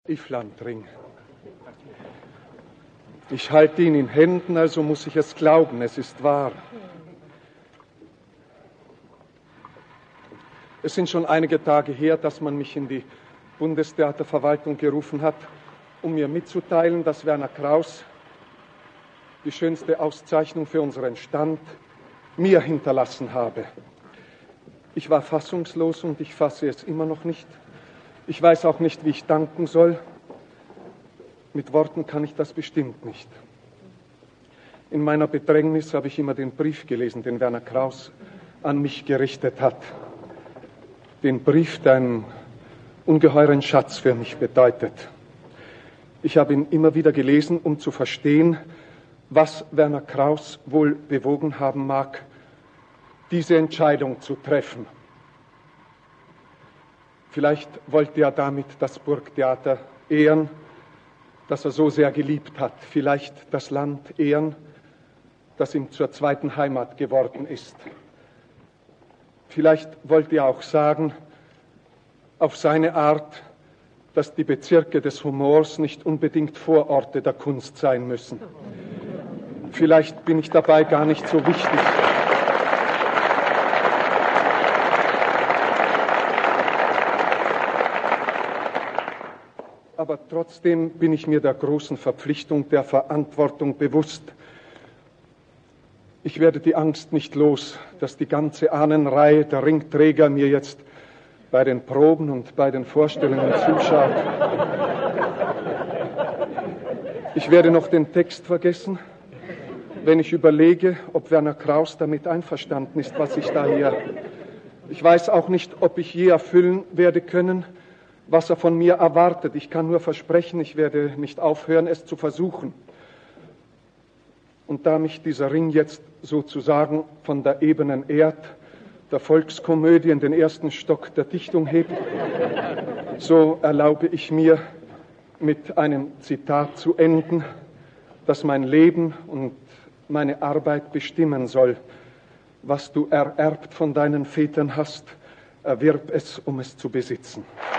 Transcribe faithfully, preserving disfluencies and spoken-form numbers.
Ifflandring. Ich halte ihn in Händen, also muss ich es glauben, es ist wahr. Es sind schon einige Tage her, dass man mich in die Bundestheaterverwaltung gerufen hat, um mir mitzuteilen, dass Werner Kraus die schönste Auszeichnung für unseren Stand mir hinterlassen habe. Ich war fassungslos und ich fasse es immer noch nicht. Ich weiß auch nicht, wie ich danken soll. Mit Worten kann ich das bestimmt nicht. In meiner Bedrängnis habe ich immer den Brief gelesen, den Werner Kraus an mich gerichtet hat. Den Brief, der einen ungeheuren Schatz für mich bedeutet. Ich habe ihn immer wieder gelesen, um zu verstehen, was Werner Kraus wohl bewogen haben mag, diese Entscheidung zu treffen. Vielleicht wollte er damit das Burgtheater ehren, das er so sehr geliebt hat. Vielleicht das Land ehren, das ihm zur zweiten Heimat geworden ist. Vielleicht wollte er auch sagen, auf seine Art, dass die Bezirke des Humors nicht unbedingt Vororte der Kunst sein müssen. Vielleicht bin ich dabei gar nicht so wichtig. Aber trotzdem bin ich mir der großen Verpflichtung, der Verantwortung bewusst. Ich werde die Angst nicht los, dass die ganze Ahnenreihe der Ringträger mir jetzt bei den Proben und bei den Vorstellungen zuschaut. Ich werde noch den Text vergessen, wenn ich überlege, ob Werner Kraus damit einverstanden ist, was ich da hier... Ich weiß auch nicht, ob ich je erfüllen werde können, was er von mir erwartet. Ich kann nur versprechen, ich werde nicht aufhören, es zu versuchen. Und da mich dieser Ring jetzt sozusagen von der ebenen Erd der Volkskomödie in den ersten Stock der Dichtung hebt, so erlaube ich mir, mit einem Zitat zu enden, das mein Leben und meine Arbeit bestimmen soll. Was du ererbt von deinen Vätern hast, erwirb es, um es zu besitzen.